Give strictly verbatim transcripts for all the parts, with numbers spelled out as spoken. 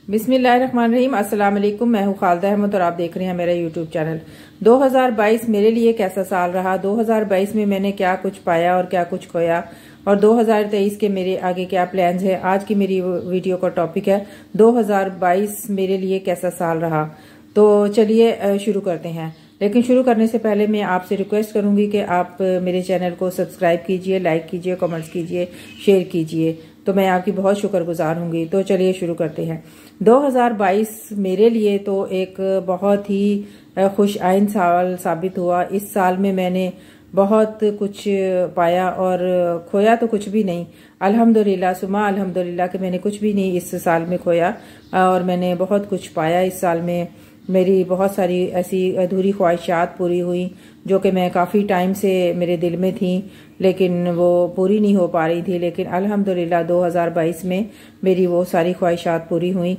बिस्मिल्लाहिर्रहमानिर्रहीम। अस्सलाम वालेकुम। मैं हूँ खालिदा अहमद और आप देख रहे हैं मेरा यूट्यूब चैनल। दो हज़ार बाईस मेरे लिए कैसा साल रहा, दो हज़ार बाईस में मैंने क्या कुछ पाया और क्या कुछ खोया, और दो हज़ार तेईस के मेरे आगे क्या प्लान्स हैं। आज की मेरी वीडियो का टॉपिक है दो हज़ार बाईस मेरे लिए कैसा साल रहा। तो चलिए शुरू करते हैं। लेकिन शुरू करने से पहले मैं आपसे रिक्वेस्ट करूंगी कि आप मेरे चैनल को सब्सक्राइब कीजिए, लाइक कीजिए, कमेंट्स कीजिए, शेयर कीजिए, तो मैं आपकी बहुत शुक्रगुजार होंगी। तो चलिए शुरू करते हैं। दो हज़ार बाईस मेरे लिए तो एक बहुत ही खुश आइन साल साबित हुआ। इस साल में मैंने बहुत कुछ पाया और खोया तो कुछ भी नहीं। अल्हम्दुलिल्लाह सुमा अल्हम्दुलिल्लाह कि मैंने कुछ भी नहीं इस साल में खोया और मैंने बहुत कुछ पाया। इस साल में मेरी बहुत सारी ऐसी अधूरी ख्वाहिशात पूरी हुई जो कि मैं काफ़ी टाइम से मेरे दिल में थी, लेकिन वो पूरी नहीं हो पा रही थी। लेकिन अल्हम्दुलिल्लाह दो हज़ार बाईस में मेरी वो सारी ख्वाहिशात पूरी हुई।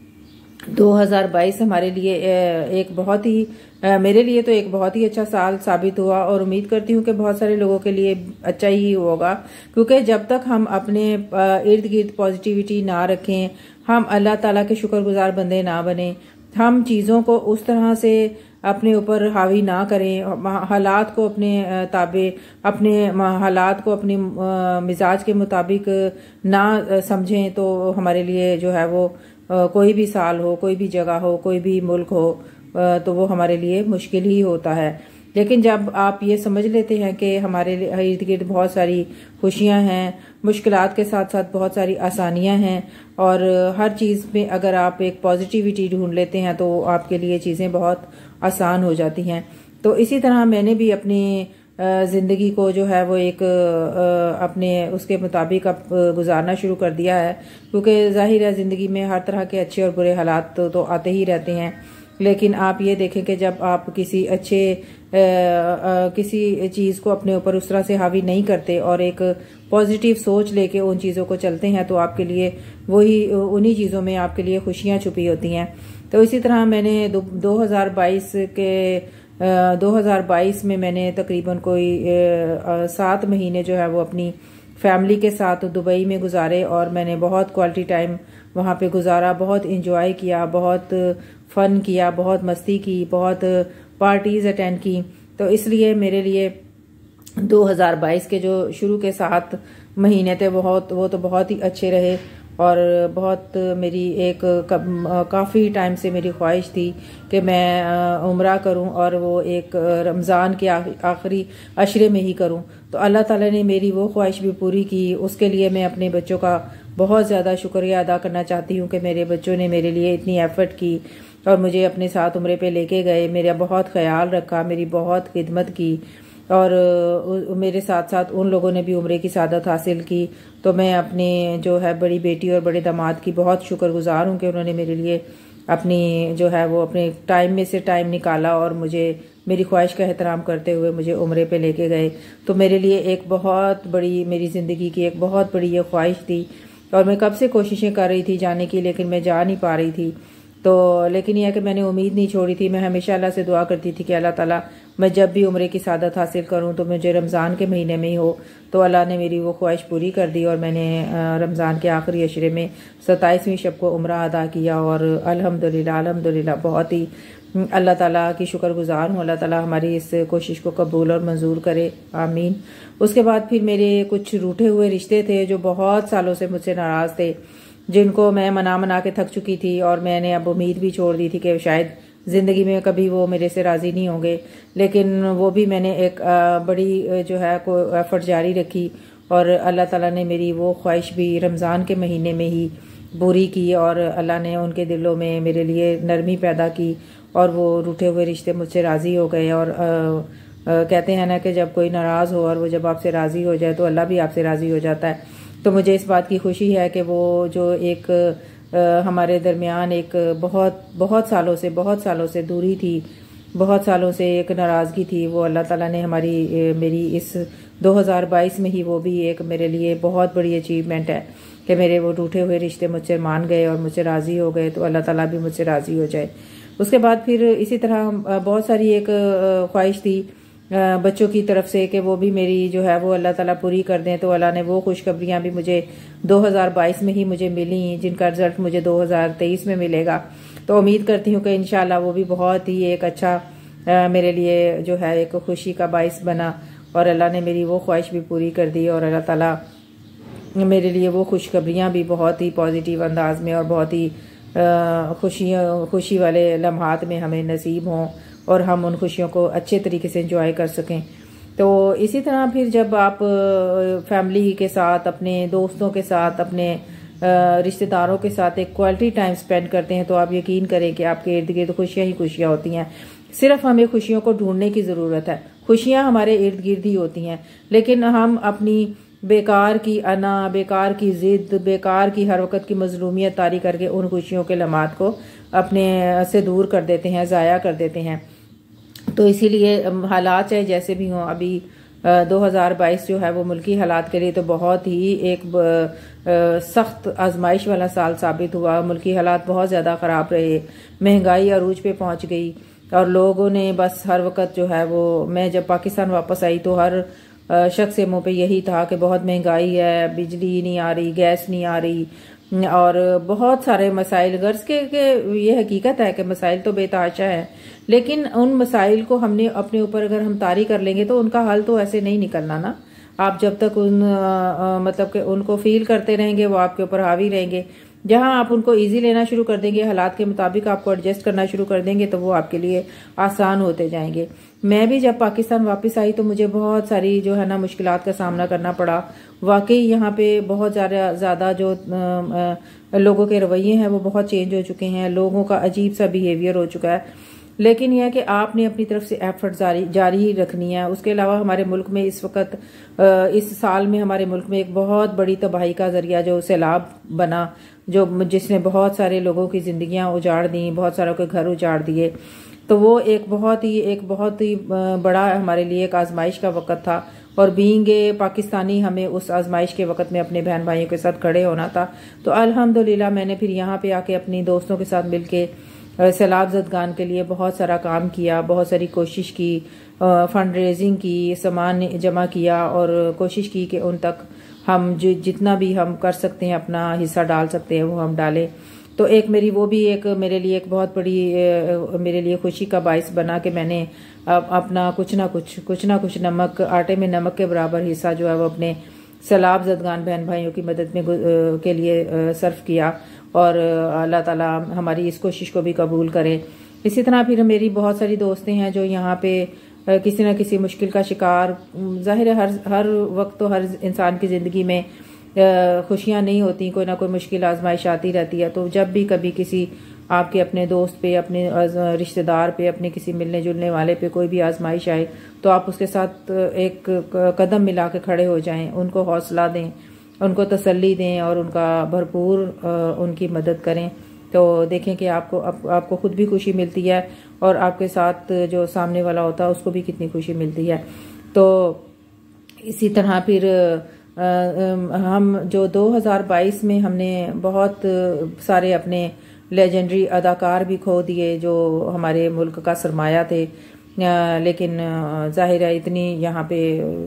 दो हज़ार बाईस हमारे लिए एक बहुत ही मेरे लिए तो एक बहुत ही अच्छा साल साबित हुआ और उम्मीद करती हूँ कि बहुत सारे लोगों के लिए अच्छा ही होगा, क्योंकि जब तक हम अपने इर्द गिर्द पॉजिटिविटी ना रखें, हम अल्लाह ताला के शुक्रगुजार बंदे ना बने, हम चीज़ों को उस तरह से अपने ऊपर हावी ना करें, हालात को अपने ताबे अपने हालात को अपने मिजाज के मुताबिक ना समझें, तो हमारे लिए जो है वो कोई भी साल हो, कोई भी जगह हो, कोई भी मुल्क हो, तो वो हमारे लिए मुश्किल ही होता है। लेकिन जब आप ये समझ लेते हैं कि हमारे इर्द गिर्द बहुत सारी खुशियां हैं, मुश्किलात के साथ साथ बहुत सारी आसानियां हैं, और हर चीज़ में अगर आप एक पॉजिटिविटी ढूंढ लेते हैं तो आपके लिए चीज़ें बहुत आसान हो जाती हैं। तो इसी तरह मैंने भी अपनी ज़िंदगी को जो है वो एक अपने उसके मुताबिक अब गुजारना शुरू कर दिया है, क्योंकि जाहिर है ज़िंदगी में हर तरह के अच्छे और बुरे हालात तो, तो आते ही रहते हैं। लेकिन आप ये देखें कि जब आप किसी अच्छे आ, आ, किसी चीज़ को अपने ऊपर उस तरह से हावी नहीं करते और एक पॉजिटिव सोच लेके उन चीज़ों को चलते हैं, तो आपके लिए वही उन्हीं चीज़ों में आपके लिए खुशियाँ छुपी होती हैं। तो इसी तरह मैंने दो हज़ार बाईस के दो हज़ार बाईस में मैंने तकरीबन कोई सात महीने जो है वो अपनी फैमिली के साथ दुबई में गुजारे, और मैंने बहुत क्वालिटी टाइम वहाँ पे गुजारा, बहुत इंजॉय किया, बहुत फन किया, बहुत मस्ती की, बहुत पार्टीज अटेंड की। तो इसलिए मेरे लिए दो हज़ार बाईस के जो शुरू के सात महीने थे बहुत वो तो बहुत ही अच्छे रहे, और बहुत मेरी एक काफ़ी टाइम से मेरी ख्वाहिश थी कि मैं उम्रा करूं, और वो एक रमज़ान के आखिरी अशरे में ही करूं। तो अल्लाह ताला ने मेरी वो ख्वाहिश भी पूरी की। उसके लिए मैं अपने बच्चों का बहुत ज़्यादा शुक्रिया अदा करना चाहती हूँ कि मेरे बच्चों ने मेरे लिए इतनी एफर्ट की और मुझे अपने साथ उम्रे पे लेके गए, मेरा बहुत ख्याल रखा, मेरी बहुत खिदमत की, और मेरे साथ साथ उन लोगों ने भी उम्रे की सादत हासिल की। तो मैं अपने जो है बड़ी बेटी और बड़े दामाद की बहुत शुक्रगुजार हूँ कि उन्होंने मेरे लिए अपनी जो है वो अपने टाइम में से टाइम निकाला और मुझे मेरी ख्वाहिश का एहतराम करते हुए मुझे उम्रे पे लेके गए। तो मेरे लिए एक बहुत बड़ी मेरी ज़िंदगी की एक बहुत बड़ी ये ख्वाहिश थी, और मैं कब से कोशिशें कर रही थी जाने की, लेकिन मैं जा नहीं पा रही थी। तो लेकिन यह कि मैंने उम्मीद नहीं छोड़ी थी। मैं हमेशा अल्लाह से दुआ करती थी कि अल्लाह ताला मैं जब भी उम्रे की सादत हासिल करूं तो मुझे रमज़ान के महीने में ही हो। तो अल्लाह ने मेरी वो ख्वाहिश पूरी कर दी, और मैंने रमज़ान के आखिरी अशरे में सत्ताईसवीं शब को उम्रा अदा किया, और अल्हम्दुलिल्लाह अल्हम्दुलिल्लाह बहुत ही अल्लाह ताला की शुक्रगुजार हूँ। अल्लाह ताला हमारी इस कोशिश को कबूल और मंजूर करे, आमीन। उसके बाद फिर मेरे कुछ रूठे हुए रिश्ते थे जो बहुत सालों से मुझसे नाराज़ थे, जिनको मैं मना मना के थक चुकी थी, और मैंने अब उम्मीद भी छोड़ दी थी कि शायद ज़िंदगी में कभी वो मेरे से राज़ी नहीं होंगे। लेकिन वो भी मैंने एक बड़ी जो है को एफर्ट जारी रखी, और अल्लाह ताला ने मेरी वो ख्वाहिश भी रमज़ान के महीने में ही पूरी की, और अल्लाह ने उनके दिलों में मेरे लिए नरमी पैदा की, और वो रूठे हुए रिश्ते मुझसे राज़ी हो गए। और आ, आ, कहते हैं ना कि जब कोई नाराज़ हो और वो जब आपसे राज़ी हो जाए तो अल्लाह भी आपसे राज़ी हो जाता है। तो मुझे इस बात की खुशी है कि वो जो एक आ, हमारे दरमियान एक बहुत बहुत सालों से बहुत सालों से दूरी थी, बहुत सालों से एक नाराज़गी थी, वो अल्लाह ताला ने हमारी मेरी इस दो हज़ार बाईस में ही वो भी एक मेरे लिए बहुत बड़ी अचीवमेंट है कि मेरे वो टूटे हुए रिश्ते मुझसे मान गए और मुझसे राज़ी हो गए। तो अल्लाह ताला भी मुझसे राज़ी हो जाए। उसके बाद फिर इसी तरह बहुत सारी एक ख्वाहिश थी बच्चों की तरफ से कि वो भी मेरी जो है वो अल्लाह ताला पूरी कर दें। तो अल्लाह ने वो खुशखबरियाँ भी मुझे दो हज़ार बाईस में ही मुझे मिली, जिनका रिजल्ट मुझे दो हज़ार तेईस में मिलेगा। तो उम्मीद करती हूँ कि इंशाल्लाह वो भी बहुत ही एक अच्छा आ, मेरे लिए जो है एक खुशी का बाइस बना, और अल्लाह ने मेरी वो ख्वाहिश भी पूरी कर दी, और अल्लाह ताला मेरे लिए वो खुशखबरियाँ भी बहुत ही पॉजिटिव अंदाज में और बहुत ही खुशियाँ खुशी वाले लम्हात में हमें नसीब हों, और हम उन खुशियों को अच्छे तरीके से एंजॉय कर सकें। तो इसी तरह फिर जब आप फैमिली के साथ, अपने दोस्तों के साथ, अपने रिश्तेदारों के साथ एक क्वालिटी टाइम स्पेंड करते हैं, तो आप यकीन करें कि आपके इर्द गिर्द खुशियाँ ही खुशियाँ होती हैं। सिर्फ हमें खुशियों को ढूंढने की ज़रूरत है। खुशियाँ हमारे इर्द गिर्द ही होती हैं, लेकिन हम अपनी बेकार की अना, बेकार की जिद, बेकार की हर वक्त की मजलूमियत तारी करके उन खुशियों के लम्हात को अपने से दूर कर देते हैं, ज़ाया कर देते हैं। तो इसीलिए हालात चाहे जैसे भी हों, अभी दो हज़ार बाईस जो है वो मुल्की हालात के लिए तो बहुत ही एक सख्त आजमाइश वाला साल साबित हुआ। मुल्की हालात बहुत ज़्यादा ख़राब रहे, महंगाई अरूज पे पहुंच गई, और लोगों ने बस हर वक्त जो है वो, मैं जब पाकिस्तान वापस आई तो हर शख्स के मुंह पे यही था कि बहुत महंगाई है, बिजली नहीं आ रही, गैस नहीं आ रही, और बहुत सारे मसाइल। गर्ज के, के ये हकीकत है कि मसाइल तो बेतहाशा है, लेकिन उन मसाइल को हमने अपने ऊपर अगर हम तारी कर लेंगे तो उनका हल तो ऐसे नहीं निकलना ना। आप जब तक उन आ, मतलब कि उनको फील करते रहेंगे, वो आपके ऊपर हावी रहेंगे। जहां आप उनको इजी लेना शुरू कर देंगे, हालात के मुताबिक आपको एडजस्ट करना शुरू कर देंगे, तो वो आपके लिए आसान होते जाएंगे। मैं भी जब पाकिस्तान वापस आई तो मुझे बहुत सारी जो है ना मुश्किलात का सामना करना पड़ा। वाकई यहाँ पे बहुत ज़्यादा ज़्यादा जो आ, आ, लोगों के रवैये हैं वो बहुत चेंज हो चुके हैं, लोगों का अजीब सा बिहेवियर हो चुका है। लेकिन यह है कि आपने अपनी तरफ से एफर्ट जारी जारी ही रखनी है। उसके अलावा हमारे मुल्क में इस वक्त इस साल में हमारे मुल्क में एक बहुत बड़ी तबाही का जरिया जो सैलाब बना, जो जिसने बहुत सारे लोगों की जिंदगियां उजाड़ दी, बहुत सारों के घर उजाड़ दिए। तो वो एक बहुत ही एक बहुत ही बड़ा हमारे लिए एक आजमाइश का वक्त था, और बीइंग ए पाकिस्तानी हमें उस आजमाइश के वक्त में अपने बहन भाइयों के साथ खड़े होना था। तो अल्हम्दुलिल्लाह मैंने फिर यहाँ पे आके अपनी दोस्तों के साथ मिलके सैलाब ज़दगान के लिए बहुत सारा काम किया, बहुत सारी कोशिश की, फंड रेजिंग की, सामान जमा किया, और कोशिश की कि उन तक हम जो जितना भी हम कर सकते हैं अपना हिस्सा डाल सकते हैं वो हम डालें। तो एक मेरी वो भी एक मेरे लिए एक बहुत बड़ी मेरे लिए खुशी का बाइस बना कि मैंने अपना कुछ ना कुछ कुछ ना कुछ नमक, आटे में नमक के बराबर हिस्सा जो है वो अपने सैलाब ज़दगान बहन भाइयों की मदद में के लिए सर्व किया, और अल्लाह ताला हमारी इस कोशिश को भी कबूल करे। इसी तरह फिर मेरी बहुत सारी दोस्तें हैं जो यहाँ पे किसी न किसी मुश्किल का शिकार, जाहिर है हर हर वक्त तो हर इंसान की ज़िंदगी में खुशियाँ नहीं होती, कोई ना कोई मुश्किल आजमाइश आती रहती है। तो जब भी कभी किसी आपके अपने दोस्त पे, अपने रिश्तेदार पे, अपने किसी मिलने जुलने वाले पे कोई भी आजमाइश आए, तो आप उसके साथ एक कदम मिला के खड़े हो जाएं, उनको हौसला दें, उनको तसल्ली दें, और उनका भरपूर उनकी मदद करें। तो देखें कि आपको आप, आपको खुद भी खुशी मिलती है, और आपके साथ जो सामने वाला होता है उसको भी कितनी खुशी मिलती है। तो इसी तरह फिर आ, हम जो दो हज़ार बाईस में हमने बहुत सारे अपने लेजेंडरी अदाकार भी खो दिए जो हमारे मुल्क का सरमाया थे। आ, लेकिन जाहिर है इतनी यहाँ पे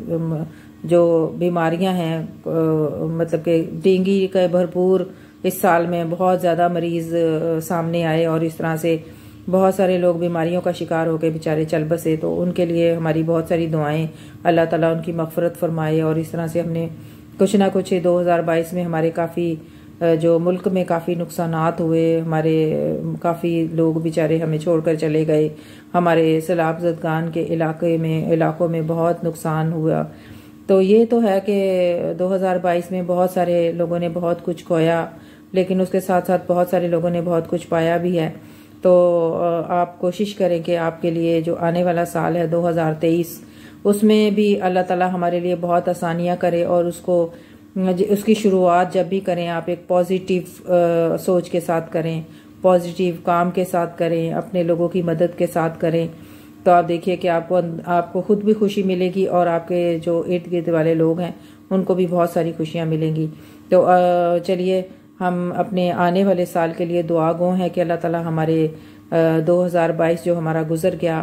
जो बीमारियां हैं, मतलब कि डेंगू के भरपूर इस साल में बहुत ज़्यादा मरीज सामने आए, और इस तरह से बहुत सारे लोग बीमारियों का शिकार होकर बेचारे चल बसे। तो उनके लिए हमारी बहुत सारी दुआएं, अल्लाह ताला उनकी मग़फ़िरत फरमाए। और इस तरह से हमने कुछ ना कुछ दो हज़ार बाईस में हमारे काफ़ी जो मुल्क में काफ़ी नुकसानात हुए, हमारे काफ़ी लोग बेचारे हमें छोड़कर चले गए, हमारे सैलाब ज़दगान के इलाके में इलाकों में बहुत नुकसान हुआ। तो ये तो है कि दो हज़ार बाईस में बहुत सारे लोगों ने बहुत कुछ खोया, लेकिन उसके साथ साथ बहुत सारे लोगों ने बहुत कुछ पाया भी है। तो आप कोशिश करें कि आपके लिए जो आने वाला साल है दो हज़ार तेईस, उसमें भी अल्लाह ताला हमारे लिए बहुत आसानियां करे, और उसको उसकी शुरुआत जब भी करें आप एक पॉजिटिव सोच के साथ करें, पॉजिटिव काम के साथ करें, अपने लोगों की मदद के साथ करें। तो आप देखिए कि आपको आपको खुद भी खुशी मिलेगी, और आपके जो इर्द गिर्द वाले लोग हैं उनको भी बहुत सारी खुशियां मिलेंगी। तो चलिए हम अपने आने वाले साल के लिए दुआ गो हैं कि अल्लाह ताला हमारे दो हज़ार बाईस जो हमारा गुजर गया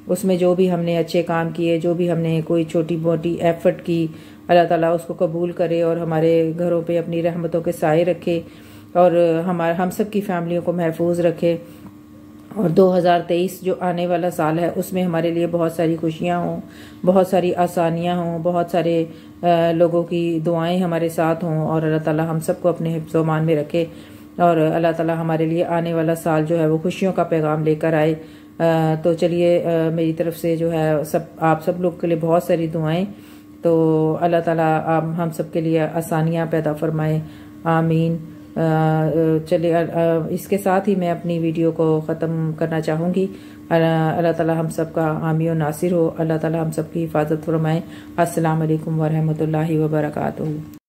उसमें जो भी हमने अच्छे काम किए, जो भी हमने कोई छोटी मोटी एफर्ट की, अल्लाह ताला उसको कबूल करे और हमारे घरों पे अपनी रहमतों के साए रखे और हमारे हम सब की फैमिलियों को महफूज रखे। और दो हज़ार तेईस जो आने वाला साल है उसमें हमारे लिए बहुत सारी खुशियां हों, बहुत सारी आसानियां हों, बहुत सारे लोगों की दुआएं हमारे साथ हों और अल्लाह ताला हम सबको अपने हिफ्ज़-ओ-मान में रखे और अल्लाह ताला हमारे लिए आने वाला साल जो है वो खुशियों का पैगाम लेकर आए। तो चलिए मेरी तरफ से जो है सब आप सब लोग के लिए बहुत सारी दुआएं। तो अल्लाह ताला हम सब के लिए आसानियां पैदा फरमाए, आमीन। चलिए इसके साथ ही मैं अपनी वीडियो को ख़त्म करना चाहूँगी। अल्लाह ताला हम सब का हामी और नासिर हो, अल्लाह ताला हम सब की हिफाजत फरमाए। अस्सलाम वालेकुम वरहमतुल्लाहि वबरकातुहू।